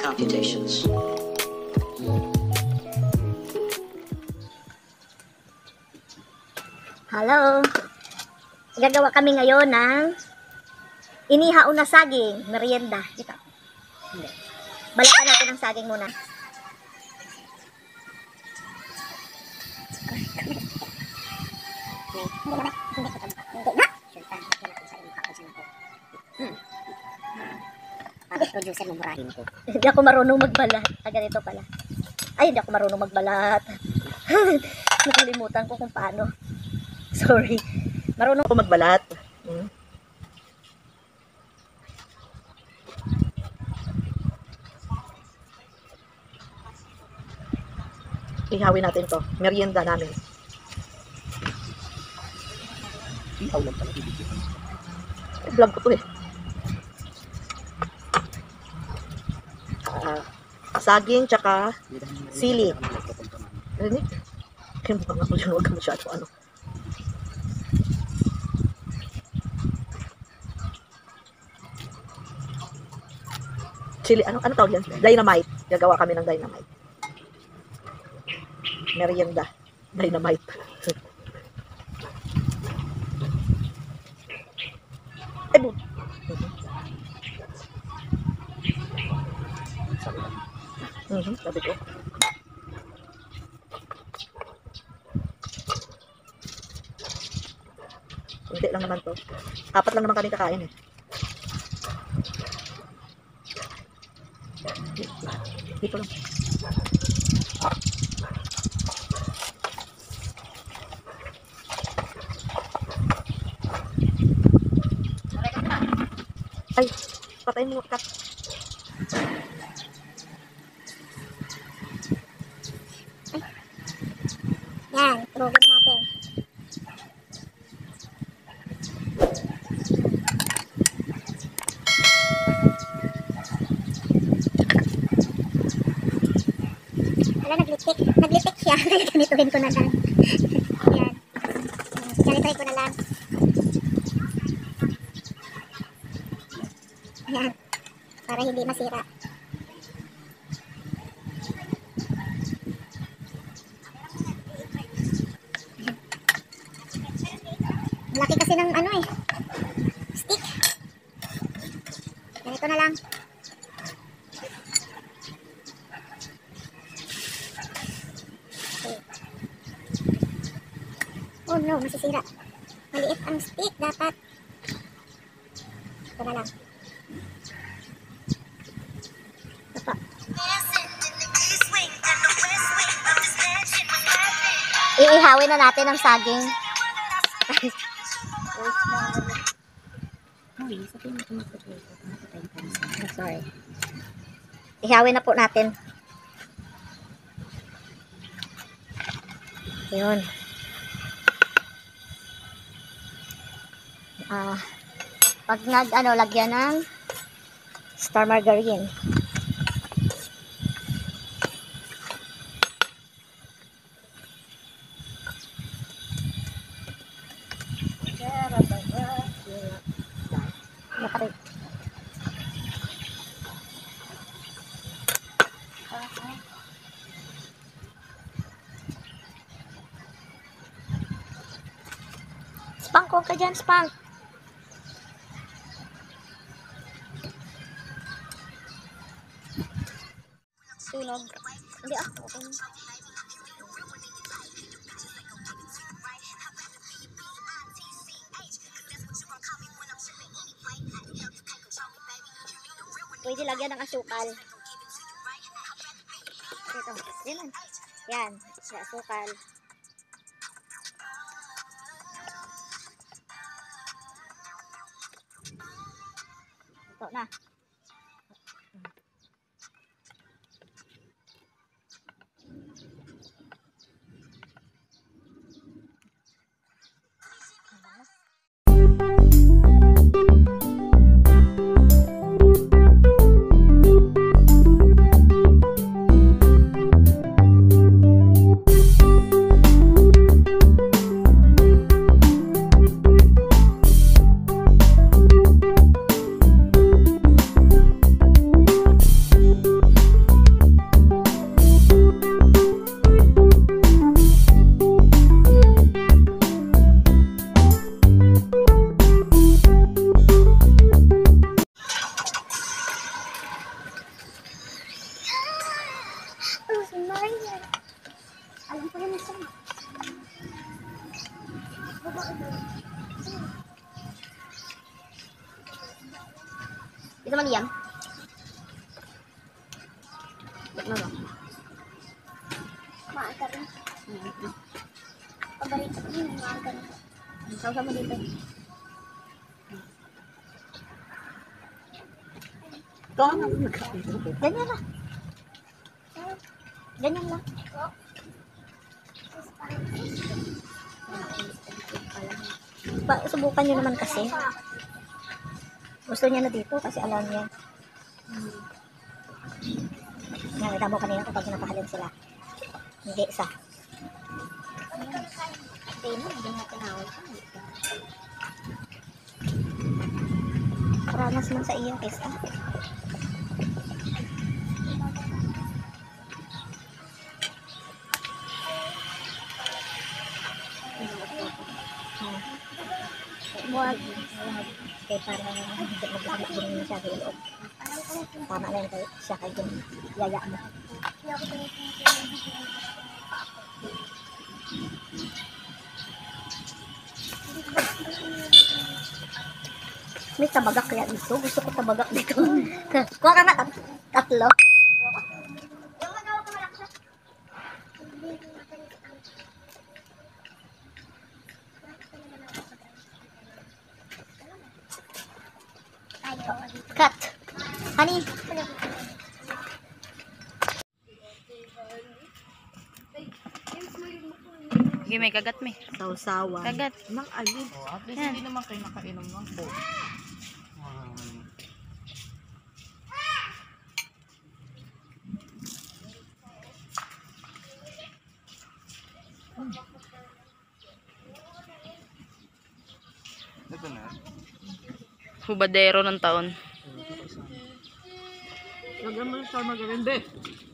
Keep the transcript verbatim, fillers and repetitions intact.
computations. Hello. Gagawa kami ngayon ng inihaon na saging, merienda. Dito. Balakan natin ang saging muna. Producer mo murahin ko. Hindi ako marunong magbalat. Ah, ganito pala. Ay, hindi ako marunong magbalat. Nakalimutan ko kung paano. Sorry. Marunong ako magbalat. Hmm. Ihawin natin to. Merienda namin. Ihaw lang pala. Vlog ko to eh. Uh, saging tsaka sili. Rinig? Kaya mukha nga ko dyan. Huwag ka masyado ano. Chili, ano, ano tawag yan? Dynamite. Gagawa kami ng dynamite. Merienda. Dynamite. Ay, bu. Mhm, sabi ko. Hindi lang naman to. Apat lang naman kami kakain eh. Dito lang. Ay, patayin mo kat. Yan, program natin. Wala, naglitik. Naglitik siya. Ganituhin ko na lang. Yan. Ganituhin ko na lang. Yan. Para hindi masira. Laki kasi ng ano eh, stick. Ganito na lang. Okay. Oh no, masisira. Maliit ang stick dapat. Ito na lang. Ito pa. Iihawin na natin ang saging. Sorry. Ihawin na po natin. Yun. Ah, pag nag ano lagyan ng star margarine. Nakari. Spank ko ka dyan, spank. Tunog. Hindi ah. Okay. Pwede lagyan ng asukal. Ito. Yan. Yan. Asukal. Ito na. Warrior. Alam ko yung isa. Ito man yan. Ba't mo ba? Maaga rin. Paborito ko yung maaga rin. Sausaw mo dito. Ito ang nagkakain. Ganyan lang. Ganyan lang. Pa, subukan nyo naman kasi. Gusto niya na dito kasi alam niya. Nakita mo kanina kapag napahalin sila. Hindi isa. Hindi mo, hindi nga tinawag. Ranas man sa iyong kiss ah. Huwag. Kaya para hindi magkakit din niya siya sa loob. Tama lang kayo siya kayo yung yaya mo. May tabagak kaya dito. Gusto ko tabagak dito. Kuha ka na tat tatlo. Cut. Honey. Sige, may kagat me. Sausawan. Kagat. Nang alin. Oh, at least Yan. hindi naman kayo nakainom ng coke. Ito na. Hubadero ng taon. Lagyan mo yung sa magaling, be.